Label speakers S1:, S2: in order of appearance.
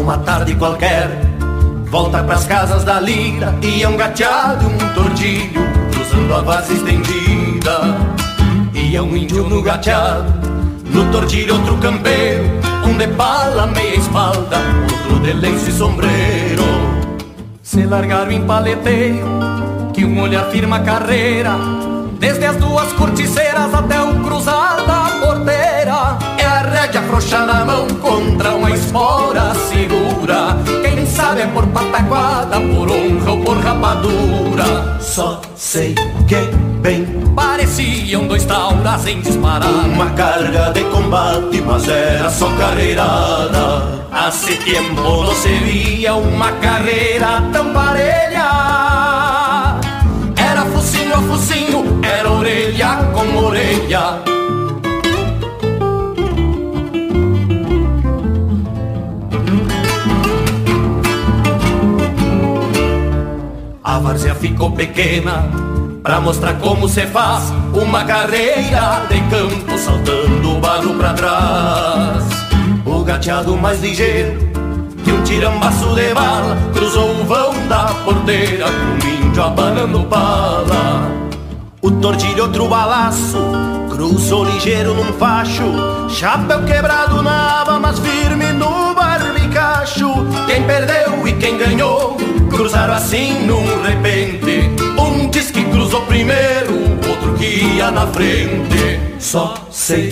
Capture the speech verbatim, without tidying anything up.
S1: Numa tarde qualquer, volta pras casas da lira, e é um gateado e um tordilho cruzando a vaza estendida. E é um índio no gateado, no tordilho outro campeiro, um de pala, meia espalda, outro de lenço e sombreiro. Se largaram em paleteio, que um olhar firma a carreira, desde as duas corticeiras até o cruzar da porteira. É a rédea afrouxa na mão contra uma espora segura, quem sabe é por pataquada, por honra ou por rapadura. Só sei que bem pareciam dois tauras em disparar, uma carga de combate, mas era só carreirada. Hace tempo não se via uma carreira tão parelha. Era focinho a focinho, era orelha com orelha. A várzea ficou pequena pra mostrar como se faz uma carreira de campo, saltando o barro pra trás. O gateado mais ligeiro que um tirambaço de bala cruzou o vão da porteira com um índio abanando bala. O tordilho outro balaço cruzou ligeiro num facho, chapéu quebrado na aba, mas firme no barbicacho. Quem perdeu e quem ganhou cruzaram assim num repente, um diz que cruzou primeiro, outro que ia na frente. Só sei